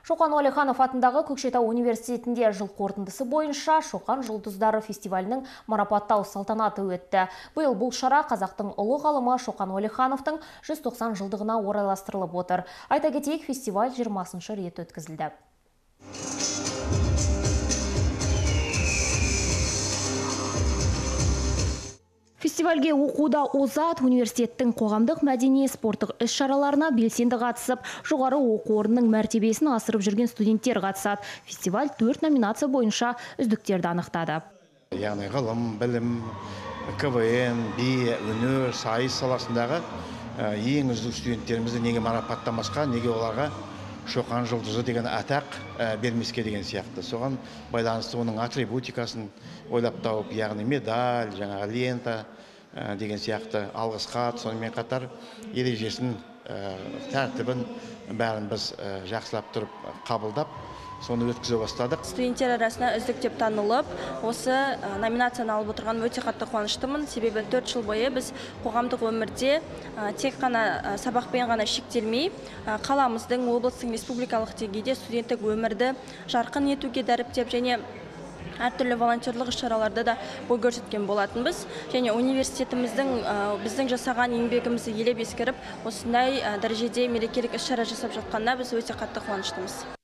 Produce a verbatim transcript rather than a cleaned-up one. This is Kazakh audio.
Шоқан Уәлиханов атындағы Көкшетау университетінде жыл қорытындысы бойынша Шоқан жұлдыздары фестивалінің марапаттау салтанаты өтті. Биыл бұл шара қазақтың ұлы ғалымы Шоқан Уәлихановтың жүз тоқсан жылдығына орайластырылып отыр. Айта кетейік, фестиваль жиырмасыншы рет өткізілді. Фестивальге оқуда озат университеттің қоғамдық мәдени спорттық іс-шараларына белсенді қатысып, жоғары оқу орнының мәртебесін асырып жүрген студенттер қатысады. Фестиваль төрт номинация бойынша үздіктерді анықтады. Яғни ғылым, білім, КВН, би, өнер, сайыс саласындағы ең үздік студенттерімізді неге марапаттамасқа, неге оларға Шоқан жұлдызы деген атақ бермеске деген сияқты. Соған байланысты оның атрибутикасын ойлап тауып, яғни медаль, жаңағы лента деген сияқты алғыс хат, сонымен қатар ережесін, тәртібін бәрін біз жақсылап тұрып қабылдап, соны өткізе бастадық. Студенттер арасында үздік деп танылып, осы номинацияны алып отырған өте қатты қуаныштымын. Себебі төрт жыл бойы біз қоғамдық өмірде тек қана сабақпен ғана шектелмей, қаламыздың, облыстың, республикалық деңгейде студенттік өмірді жарқын етуге дәріптеп және әртүрлі волонтерлық іс-шараларда да бой көрсеткен болатынбыз. Және университетіміздің біздің жасаған еңбегімізді елеп ескеріп, осындай дәрежеде мерекелік іс-шара жасап жатқанына біз өте қатты қуаныштымыз.